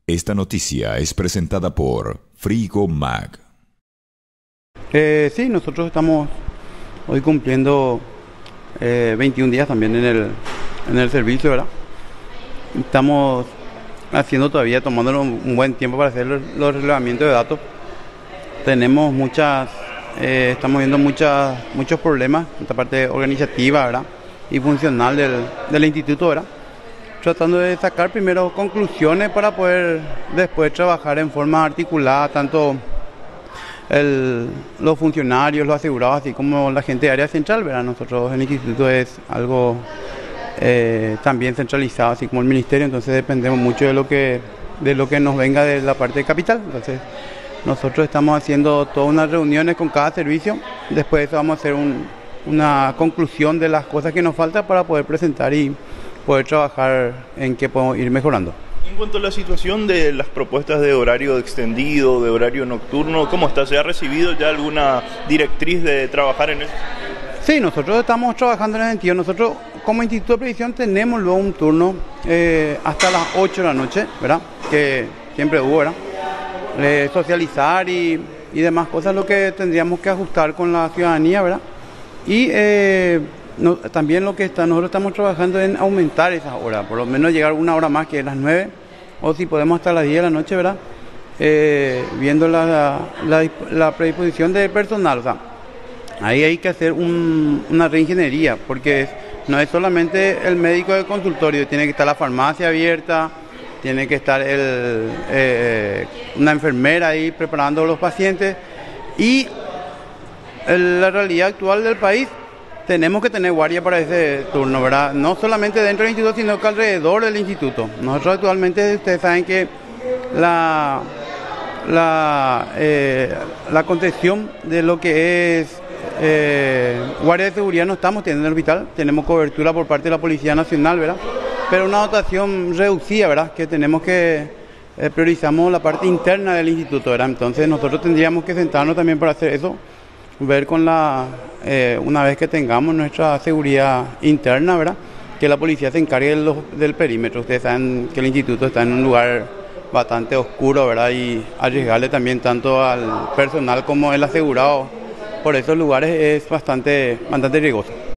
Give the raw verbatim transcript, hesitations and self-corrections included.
Esta noticia es presentada por Frigo Mag. Eh, sí, nosotros estamos hoy cumpliendo eh, veintiún días también en el, en el servicio, ¿verdad? Estamos haciendo todavía, tomándonos un buen tiempo para hacer los, los relevamientos de datos. Tenemos muchas, eh, estamos viendo muchas, muchos problemas en esta parte organizativa, ¿verdad? Y funcional del, del instituto, ¿verdad? Tratando de sacar primero conclusiones para poder después trabajar en forma articulada, tanto el, los funcionarios, los asegurados, así como la gente de área central, ¿verdad? Nosotros el instituto es algo eh, también centralizado, así como el ministerio, entonces dependemos mucho de lo que de lo que nos venga de la parte de capital. Entonces nosotros estamos haciendo todas unas reuniones con cada servicio, después de eso vamos a hacer un, una conclusión de las cosas que nos faltan para poder presentar y poder trabajar en qué podemos ir mejorando. En cuanto a la situación de las propuestas de horario extendido, de horario nocturno, ¿cómo está? ¿Se ha recibido ya alguna directriz de trabajar en eso? Sí, nosotros estamos trabajando en ese sentido. Nosotros como Instituto de Previsión tenemos luego un turno eh, hasta las ocho de la noche, ¿verdad? Que siempre hubo, ¿verdad? Eh, socializar y, y demás cosas, lo que tendríamos que ajustar con la ciudadanía, ¿verdad? Y eh, No, también lo que está, nosotros estamos trabajando en aumentar esas horas, por lo menos llegar una hora más que las nueve, o si podemos hasta las diez de la noche, ¿verdad? Eh, viendo la, la, la predisposición del personal, o sea, ahí hay que hacer un, una reingeniería, porque no es solamente el médico del consultorio, tiene que estar la farmacia abierta, tiene que estar el, eh, una enfermera ahí preparando a los pacientes, y el, la realidad actual del país, tenemos que tener guardia para ese turno, ¿verdad? No solamente dentro del instituto, sino que alrededor del instituto. Nosotros actualmente, ustedes saben que la, la, eh, la contención de lo que es eh, guardia de seguridad no estamos teniendo en el hospital. Tenemos cobertura por parte de la Policía Nacional, ¿verdad? Pero una dotación reducida, ¿verdad? Que tenemos que eh, priorizamos la parte interna del instituto, ¿verdad? Entonces nosotros tendríamos que sentarnos también para hacer eso. Ver con la, eh, una vez que tengamos nuestra seguridad interna, ¿verdad? Que la policía se encargue de los, del perímetro. Ustedes saben que el instituto está en un lugar bastante oscuro, ¿verdad? Y arriesgarle también tanto al personal como el asegurado por esos lugares es bastante, bastante riesgoso.